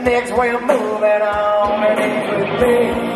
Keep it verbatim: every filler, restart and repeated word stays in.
next we're moving on, and it's with me.